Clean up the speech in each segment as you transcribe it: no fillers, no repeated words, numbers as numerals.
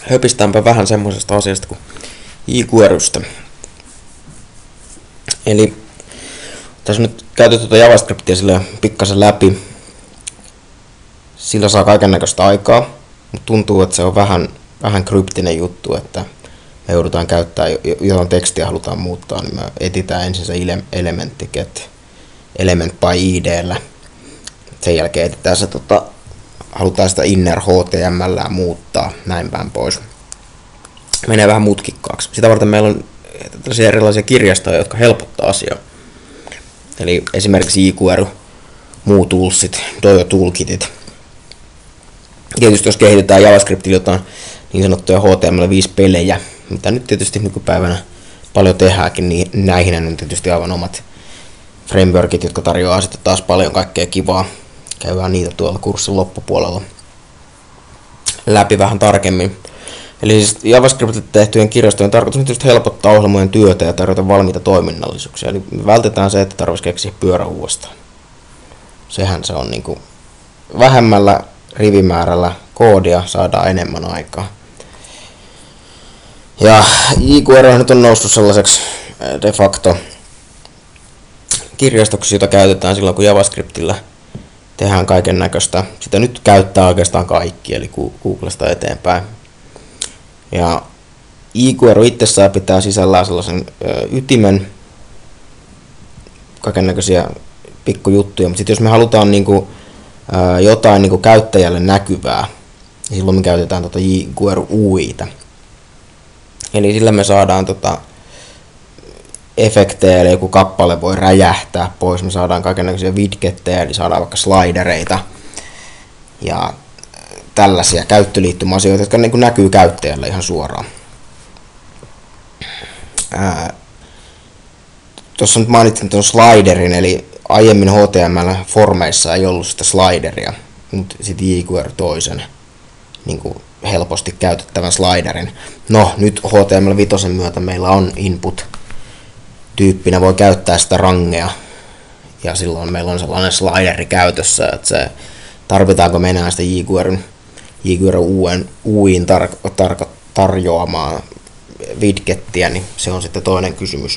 höpistäänpä vähän semmoisesta asiasta kuin jQuerystä. Eli tässä on nyt käyty tuota JavaScriptia sille pikkasen läpi. Sillä saa kaikennäköistä aikaa, mutta tuntuu, että se on vähän kryptinen juttu, että me joudutaan käyttämään, jotain tekstiä halutaan muuttaa, niin me etsitään ensin se elementti get element by id:llä. Sen jälkeen etsitään se, halutaan sitä inner html muuttaa, näin päin pois. Menee vähän mutkikkaaksi. Sitä varten meillä on tällaisia erilaisia kirjastoja, jotka helpottaa asiaa. Eli esimerkiksi jQuery, muu toolsit, Dojo toolkitit. Tietysti jos kehitetään JavaScriptilla jotain niin sanottuja HTML5-pelejä, mitä nyt tietysti nykypäivänä paljon tehdäänkin, niin näihin on tietysti aivan omat frameworkit, jotka tarjoaa sitten taas paljon kaikkea kivaa. Käydään niitä tuolla kurssin loppupuolella läpi vähän tarkemmin. Eli siis JavaScriptille tehtyjen kirjastojen tarkoitus on tietysti helpottaa ohjelmojen työtä ja tarjota valmiita toiminnallisuuksia. Eli me vältetään se, että tarvitsisi keksiä pyörä uudestaan. Sehän se on niinku vähemmällä rivimäärällä koodia saadaan enemmän aikaa. Ja jQuery nyt on noussut sellaiseksi de facto kirjastoksi, jota käytetään silloin, kun JavaScriptillä tehdään kaiken näköistä. Sitä nyt käyttää oikeastaan kaikki, eli Googlesta eteenpäin. Ja jQuery itsessään pitää sisällään sellaisen ytimen, kaikennäköisiä pikkujuttuja, mutta sitten jos me halutaan niinku, jotain niinku käyttäjälle näkyvää, niin silloin me käytetään jQuery UI:tä. Eli sillä me saadaan efektejä, eli joku kappale voi räjähtää pois, me saadaan kaikennäköisiä widgettejä, eli saadaan vaikka slidereita ja tällaisia käyttöliittymäasioita, jotka niin kuin näkyy käyttäjälle ihan suoraan. Tuossa nyt mainitsin tuon sliderin, eli aiemmin HTML-formeissa ei ollut sitä slideria, mutta sitten jQuery toisen niin kuin helposti käytettävän sliderin. No, nyt HTML5 myötä meillä on input-tyyppinä, voi käyttää sitä rangea, ja silloin meillä on sellainen slideri käytössä, että se, tarvitaanko me enää sitä jQuery UI:n tarjoamaa widgettiä, niin se on sitten toinen kysymys.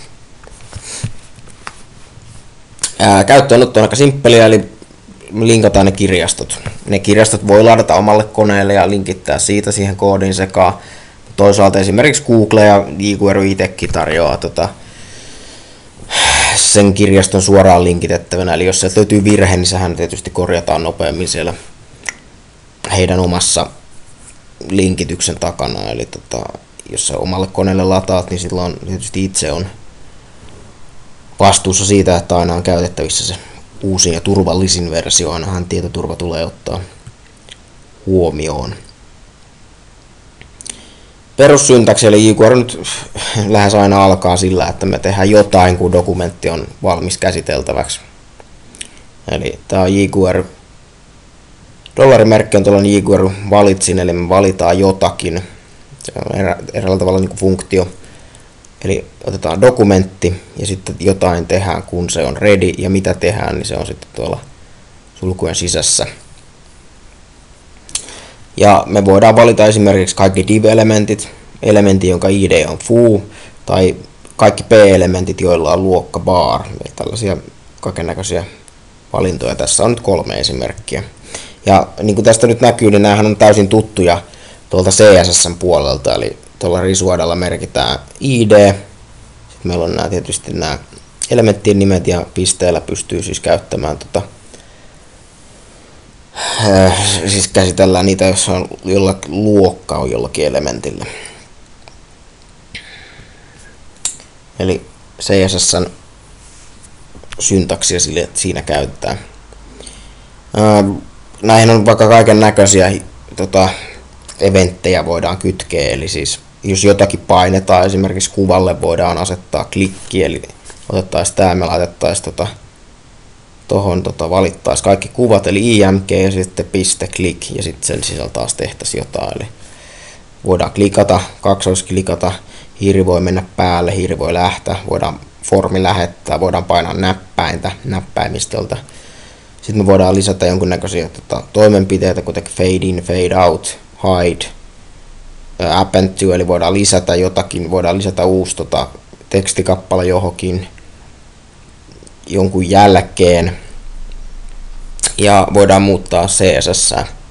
Käyttöönotto on aika simppeliä, eli linkataan ne kirjastot. Ne kirjastot voi ladata omalle koneelle ja linkittää siitä siihen koodin sekaan. Toisaalta esimerkiksi Google ja jQuery itsekin tarjoaa sen kirjaston suoraan linkitettävänä. Eli jos sieltä löytyy virhe, niin sehän tietysti korjataan nopeammin siellä heidän omassa linkityksen takana. Eli jos sä omalle koneelle lataat, niin silloin tietysti itse on vastuussa siitä, että aina on käytettävissä se uusin ja turvallisin versio. Ainahan tietoturva tulee ottaa huomioon. Perussyntaksi eli jQuery nyt lähes aina alkaa sillä, että me tehdään jotain, kun dokumentti on valmis käsiteltäväksi. Eli tämä on jQuery. Dollarimerkki on tuollainen jQuery valitsin, eli me valitaan jotakin. Se on eräällä tavalla niin kuin funktio. Eli otetaan dokumentti ja sitten jotain tehdään, kun se on ready, ja mitä tehdään, niin se on sitten tuolla sulkujen sisässä. Ja me voidaan valita esimerkiksi kaikki div-elementit, elementti, jonka id on foo, tai kaikki p-elementit, joilla on luokka bar. Eli tällaisia kaikennäköisiä valintoja. Tässä on nyt 3 esimerkkiä. Ja niin kuin tästä nyt näkyy, niin näähän on täysin tuttuja tuolta CSS:n puolelta, eli tuolla risuadalla merkitään id. Sitten meillä on tietysti nämä elementtien nimet ja pisteellä pystyy siis käyttämään siis käsitellään niitä, jos on luokka on jollakin elementillä. Eli CSS:n syntaksia siinä käytetään. Näihin on vaikka kaiken näköisiä eventtejä voidaan kytkeä, eli siis jos jotakin painetaan, esimerkiksi kuvalle voidaan asettaa klikki, eli otettaisiin tämä, me laitettaisiin tuohon valittaisiin kaikki kuvat, eli img ja sitten piste click, ja sitten sen sisällä taas tehtäisiin jotain, eli voidaan klikata, kaksoisklikata, hiiri voi mennä päälle, hiiri voi lähteä, voidaan formi lähettää, voidaan painaa näppäintä näppäimistöltä. Sitten me voidaan lisätä jonkunnäköisiä toimenpiteitä, kuten fade in, fade out, hide, append to, eli voidaan lisätä jotakin, voidaan lisätä uusi tekstikappale johonkin jonkun jälkeen. Ja voidaan muuttaa CSS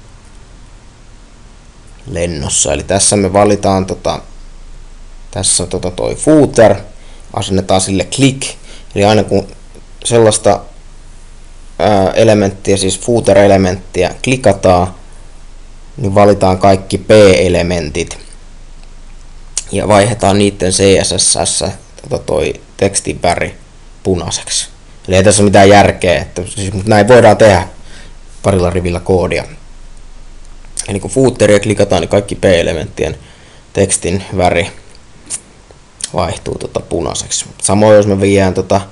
lennossa. Eli tässä me valitaan tässä on toi footer, asennetaan sille click. Eli aina kun sellaista elementtiä, siis footer-elementtiä klikataan, niin valitaan kaikki P-elementit ja vaihdetaan niiden CSS toi tekstin väri punaiseksi. Eli ei tässä ole mitään järkeä, että siis näin voidaan tehdä parilla rivillä koodia. Eli kun footeria klikataan, niin kaikki P-elementtien tekstin väri vaihtuu punaiseksi. Samoin jos me viedään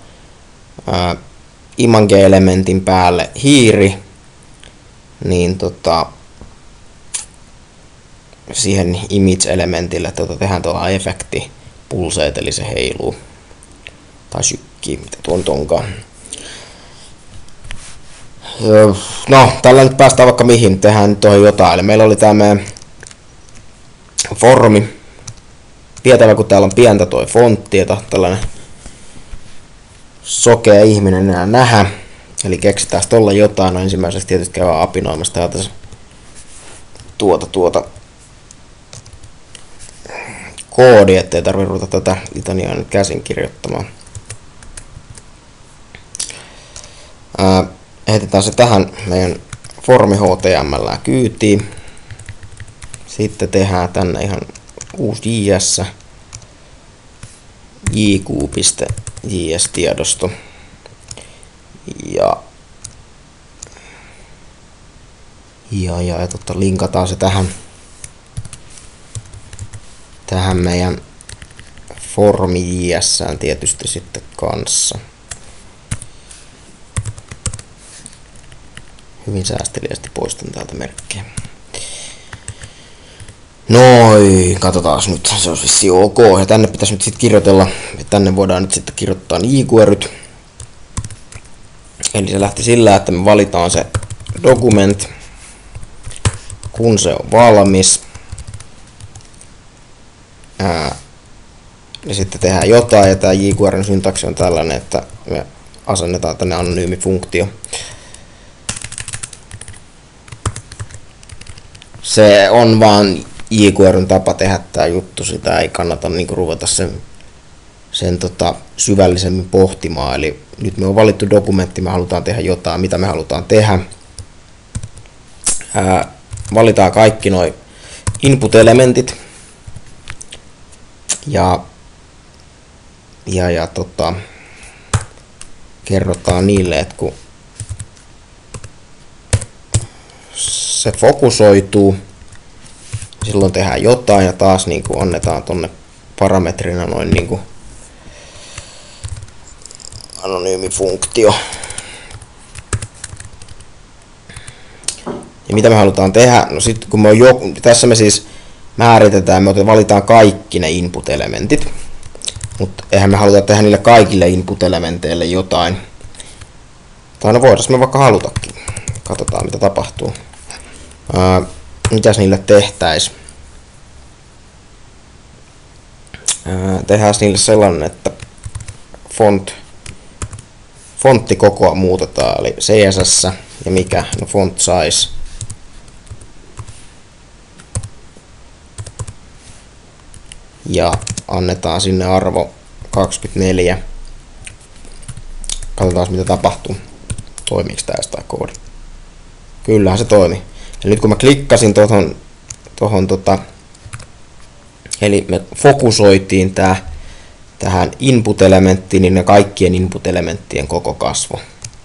image-elementin päälle hiiri, niin siihen image-elementille tehdään tuolla efekti pulseet, eli se heiluu tai sykkii, mitä tuon onkaan. No, tällä nyt päästään vaikka mihin, tehdään nyt tuohon jotain. Eli meillä oli tämä meidän formi. Tietävä, kun täällä on pientä toi fontti, jota tällainen sokea ihminen enää nähdä. Eli keksitään tuolla jotain. No ensimmäiseksi tietysti käydään apinoimassa täältä tuota koodi, ettei tarvitse ruveta tätä litaniaa nyt käsin kirjoittamaan. Heitetään se tähän meidän formi HTML kyytiin. Sitten tehdään tänne ihan uusi JS, jq.js-tiedosto. Ja linkataan se tähän meidän formi JS:ään tietysti sitten kanssa. Hyvin säästeliästi poistan täältä merkkiä. Noin, katsotaan nyt, se olisi vissiin ok. Ja tänne pitäisi nyt sitten kirjoitella, tänne voidaan nyt sitten kirjoittaa jQueryt. Eli se lähti sillä, että me valitaan se document, kun se on valmis. Ja sitten tehdään jotain, ja tämä jQueryn syntaksi on tällainen, että me asennetaan tänne anonyymi funktio. Se on vaan jQueryn tapa tehdä tämä juttu, sitä ei kannata niinku ruveta sen syvällisemmin pohtimaan. Eli nyt me on valittu dokumentti, me halutaan tehdä jotain, mitä me halutaan tehdä. Valitaan kaikki nuo input-elementit ja kerrotaan niille, että kun se fokusoituu, silloin tehdään jotain ja taas niin kuin annetaan tonne parametrina noin niin kuin anonyymi funktio. Ja mitä me halutaan tehdä? No sitten kun tässä me siis määritetään, me valitaan kaikki ne input-elementit, mutta eihän me haluta tehdä niille kaikille input-elementeille jotain. Tai no voidaan me vaikka halutakin. Katsotaan mitä tapahtuu. Mitäs niille tehtäisiin? Tehdään niille sellainen, että fonttikokoa muutetaan, eli CSS ja mikä? No font size. Ja annetaan sinne arvo 24. Katsotaan mitä tapahtuu. Toimiiko tämä koodi? Kyllähän se toimi. Ja nyt kun mä klikkasin tohon eli me fokusoitiin tähän input-elementtiin, niin ne kaikkien input-elementtien koko kasvo.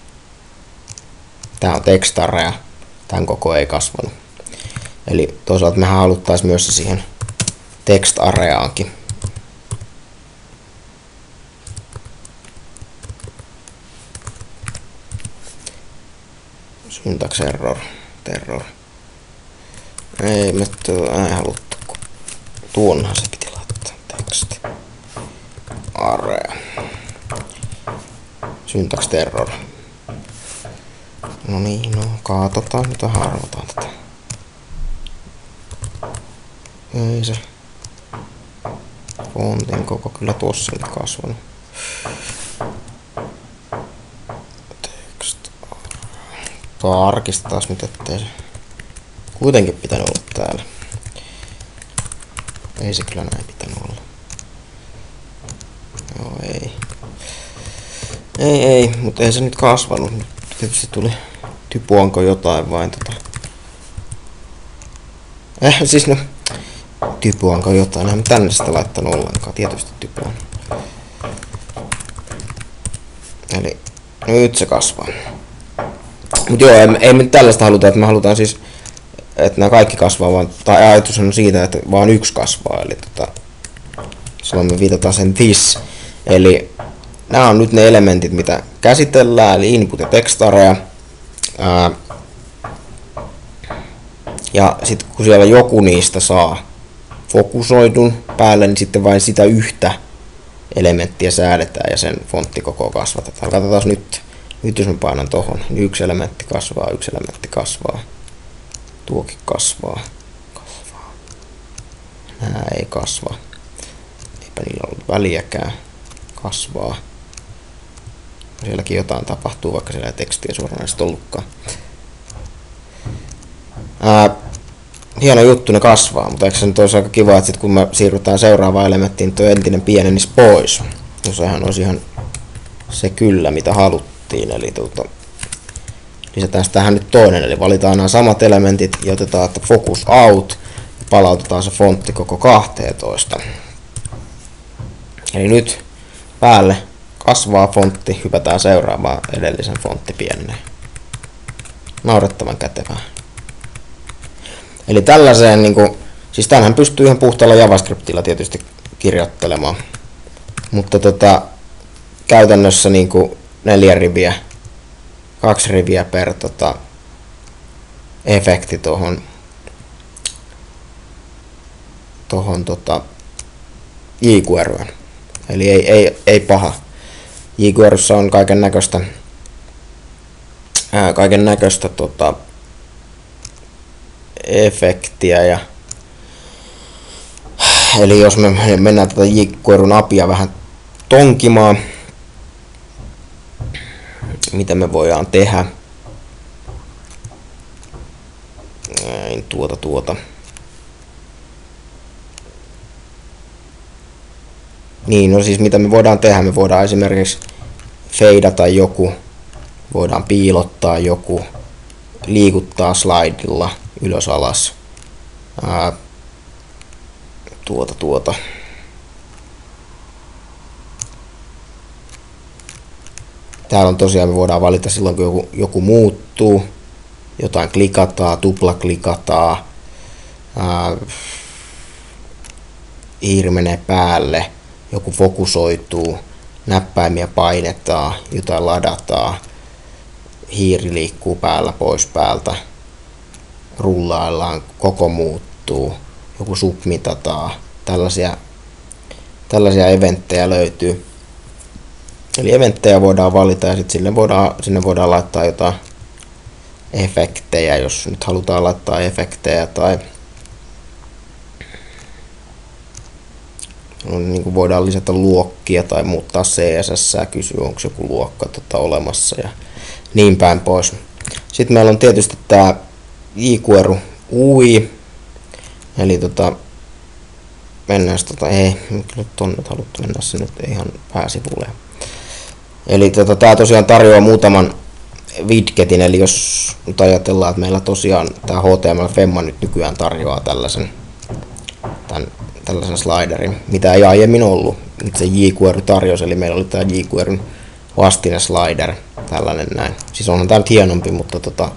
Tää on textarea, tämän koko ei kasvanut. Eli toisaalta mehän haluttaisiin myös se siihen text-areaankin. Syntax error. Ei me haluttu. Tuonhan se piti laittaa teksti. Area. Syntax error. No niin, katsotaan mitä arvotaan tätä. Ei se fontin koko kyllä tuossa nyt kasvanut. Tarkistetaan nyt, ettei se kuitenkin pitänyt olla täällä. Ei se kyllä näin pitänyt olla. Joo, ei. Ei, mutta ei se nyt kasvanut. Nyt tietysti tuli typuanko jotain vain siis no typuanko jotain, en tänne sitä laittanut ollenkaan, tietysti typuan. Eli nyt se kasvaa. Mut joo, ei me tällaista haluta, että me halutaan siis, että nämä kaikki kasvaa, vaan, tai ajatus on siitä, että vaan yksi kasvaa, eli silloin me viitataan sen this. Eli nämä on nyt ne elementit, mitä käsitellään, eli input ja text area. Ja sitten kun siellä joku niistä saa fokusoidun päälle, niin sitten vain sitä yhtä elementtiä säädetään ja sen fonttikoko kasvatetaan. Katsotaan nyt. Nyt jos mä painan tohon, niin yksi elementti kasvaa. Tuokin kasvaa. Nää ei kasva. Eipä niillä ollut väliäkään. Kasvaa. Sielläkin jotain tapahtuu, vaikka siellä ei tekstiä suoranaisesti ollutkaan. Hieno juttu, ne kasvaa, mutta eikö se nyt olisi aika kiva, että sit kun me siirrytään seuraavaan elementtiin, niin tuo entinen pienenisi pois. No sehän olisi ihan se kyllä, mitä haluttiin. Eli lisätään tähän nyt toinen, eli valitaan nämä samat elementit ja otetaan, että focus out ja palautetaan se fontti koko 12. Eli nyt päälle kasvaa fontti, hypätään seuraavaan, edellisen fontti pienenee. Naurettavan kätevää. Eli tällaiseen, siis tämänhän pystyy ihan puhtaalla JavaScriptilla tietysti kirjoittelemaan. Mutta käytännössä 4 riviä, 2 riviä per efekti tohon jQueryyn. Eli ei paha. jQueryssä on kaiken näköistä efektiä ja eli jos me mennään tätä jQueryn apia vähän tonkimaan, mitä me voidaan tehdä. Niin, no siis mitä me voidaan tehdä, me voidaan esimerkiksi feidata joku, voidaan piilottaa joku, liikuttaa slaidilla ylös alas. Täällä on tosiaan, me voidaan valita silloin, kun joku muuttuu, jotain klikataan, tuplaklikataan, hiiri menee päälle, joku fokusoituu, näppäimiä painetaan, jotain ladataan, hiiri liikkuu päällä pois päältä, rullaillaan, koko muuttuu, joku submitataan, tällaisia eventtejä löytyy. Eli eventtejä voidaan valita ja sitten sinne voidaan laittaa jotain efektejä, jos nyt halutaan laittaa efektejä tai niin kuin voidaan lisätä luokkia tai muuttaa CSS ja kysyä, onko joku luokka olemassa ja niin päin pois. Sitten meillä on tietysti tämä jQuery UI, eli mennään ei kyllä tonne haluttu mennä, se nyt ihan pääsivulle. Eli tämä tosiaan tarjoaa muutaman widgetin, eli jos nyt ajatellaan, että meillä tosiaan tämä HTML5 nyt nykyään tarjoaa tällaisen sliderin, mitä ei aiemmin ollut. Nyt se jQuery tarjosi, eli meillä oli tämä jQueryn vastine slider, tällainen näin. Siis onhan tämä nyt hienompi, mutta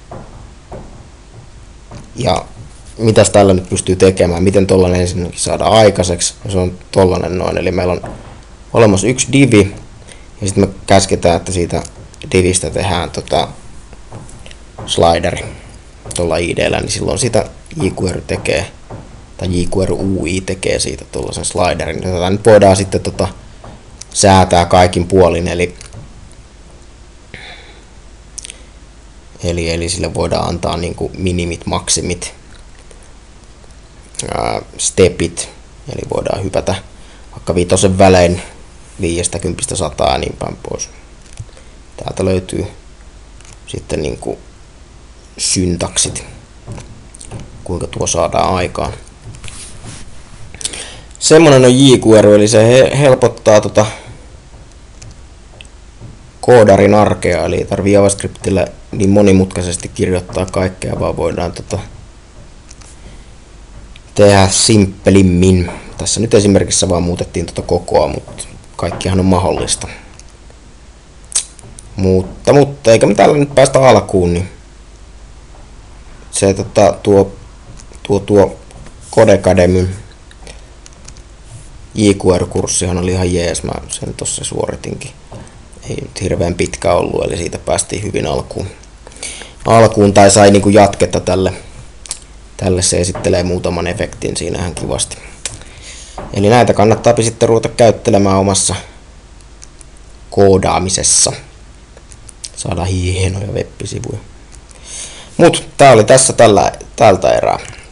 ja mitäs tällä nyt pystyy tekemään, miten tollainen ensinnäkin saadaan aikaiseksi, ja se on tollainen noin, eli meillä on olemassa yksi divi, ja sitten me käsketään, että siitä divistä tehdään slideri tuolla ID:llä, niin silloin sitä jQuery tekee, tai jQuery UI tekee siitä tuollaisen sliderin. Tätä nyt voidaan sitten säätää kaikin puolin, eli sille voidaan antaa niinku minimit, maksimit. stepit, eli voidaan hypätä vaikka 5 välein 50-100 ja niin päin pois. Täältä löytyy sitten niinku syntaksit, kuinka tuo saadaan aikaan. Semmonen on jQuery, eli se helpottaa koodarin arkea, eli ei tarvii JavaScriptillä niin monimutkaisesti kirjoittaa kaikkea, vaan voidaan tehdä simppelimmin. Tässä nyt esimerkissä vaan muutettiin kokoa, mutta kaikkihan on mahdollista. Mutta eikä me täällä nyt päästä alkuun, niin se tuo Codecademyn jQuery-kurssihan oli ihan jees, mä sen tossa suoritinkin. Ei nyt hirveän pitkä ollut, eli siitä päästiin hyvin alkuun tai sai niinku jatketta tälle. Se esittelee muutaman efektin siinähän kivasti. Eli näitä kannattaa sitten ruveta käyttelemään omassa koodaamisessa. Saadaan hienoja web-sivuja. Mut tää oli tässä tältä erää.